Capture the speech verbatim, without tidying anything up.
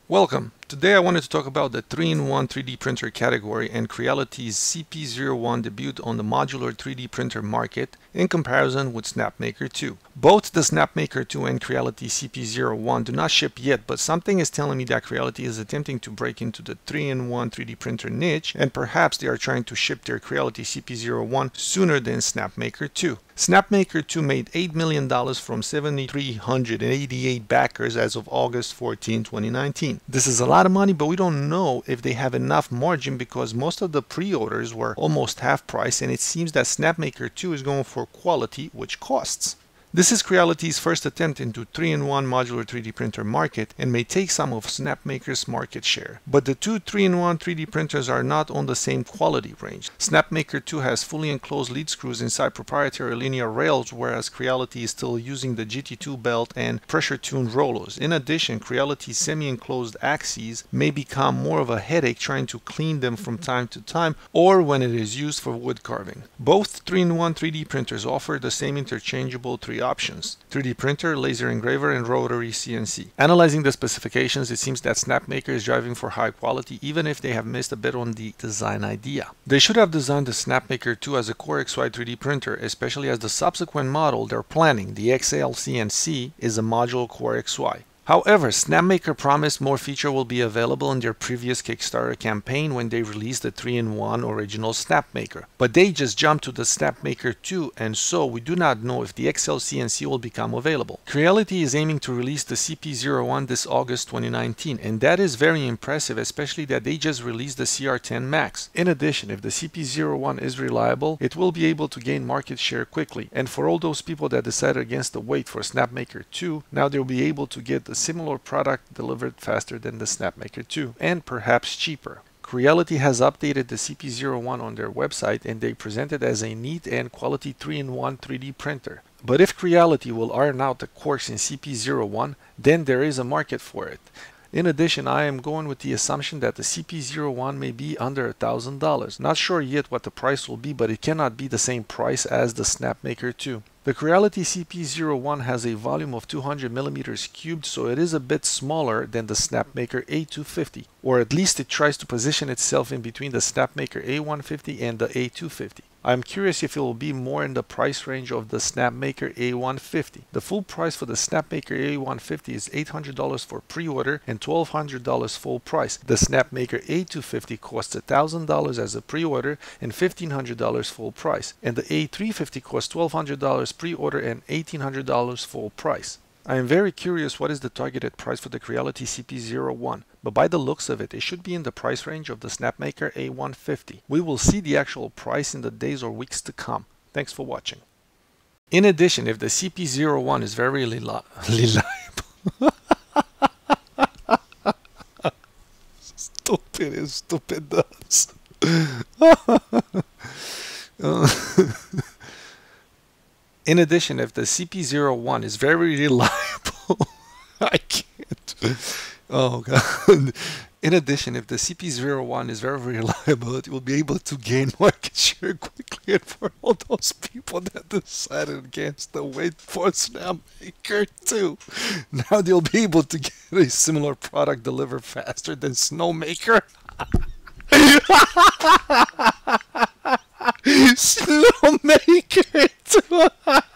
Welcome. Today I wanted to talk about the three in one three D printer category and Creality's C P zero one debut on the modular three D printer market in comparison with SnapMaker two. Both the SnapMaker two and Creality C P zero one do not ship yet, but something is telling me that Creality is attempting to break into the three in one three D printer niche, and perhaps they are trying to ship their Creality C P zero one sooner than SnapMaker two. SnapMaker two made eight million dollars from seven thousand three hundred eighty-eight backers as of August fourteenth, twenty nineteen. This is a lot of money, but we don't know if they have enough margin because most of the pre-orders were almost half price, and it seems that SnapMaker two is going for quality, which costs. This is Creality's first attempt into three in one modular three D printer market and may take some of SnapMaker's market share. But the two three in one three D printers are not on the same quality range. SnapMaker two has fully enclosed lead screws inside proprietary linear rails, whereas Creality is still using the G T two belt and pressure-tuned rollers. In addition, Creality's semi-enclosed axes may become more of a headache trying to clean them from time to time or when it is used for wood carving. Both three in one three D printers offer the same interchangeable three options: three D printer, laser engraver, and rotary C N C. Analyzing the specifications, it seems that SnapMaker is driving for high quality even if they have missed a bit on the design idea. They should have designed the SnapMaker two as a Core X Y three D printer, especially as the subsequent model they're planning, the X L C N C, is a modular Core X Y. However, SnapMaker promised more feature will be available in their previous Kickstarter campaign when they released the three in one original SnapMaker. But they just jumped to the SnapMaker two, and so we do not know if the X L C N C will become available. Creality is aiming to release the C P zero one this August twenty nineteen, and that is very impressive, especially that they just released the C R ten Max. In addition, if the C P zero one is reliable, it will be able to gain market share quickly. And for all those people that decided against the wait for SnapMaker two, now they'll be able to get the similar product delivered faster than the SnapMaker two, and perhaps cheaper. Creality has updated the C P zero one on their website, and they present it as a neat and quality three in one three D printer. But if Creality will iron out the quirks in C P zero one, then there is a market for it. In addition, I am going with the assumption that the C P zero one may be under one thousand dollars. Not sure yet what the price will be, but it cannot be the same price as the SnapMaker two. The Creality C P zero one has a volume of two hundred millimeters cubed, so it is a bit smaller than the SnapMaker A two fifty, or at least it tries to position itself in between the SnapMaker A one fifty and the A two fifty. I'm curious if it will be more in the price range of the SnapMaker A one fifty. The full price for the SnapMaker A one fifty is eight hundred dollars for pre-order and twelve hundred dollars full price. The SnapMaker A two fifty costs one thousand dollars as a pre-order and fifteen hundred dollars full price. And the A three fifty costs twelve hundred dollars pre-order and eighteen hundred dollars full price. I am very curious what is the targeted price for the Creality C P zero one, but by the looks of it, it should be in the price range of the SnapMaker A one fifty. We will see the actual price in the days or weeks to come. Thanks for watching. In addition, if the C P zero one is very reliable, stupid is stupid does. In addition, if the C P zero one is very reliable, I can't. Oh God. In addition, if the C P zero one is very reliable, it will be able to gain market share quickly. And for all those people that decided against the wait for SnapMaker two, now they'll be able to get a similar product delivered faster than SnowMaker. SnowMaker two.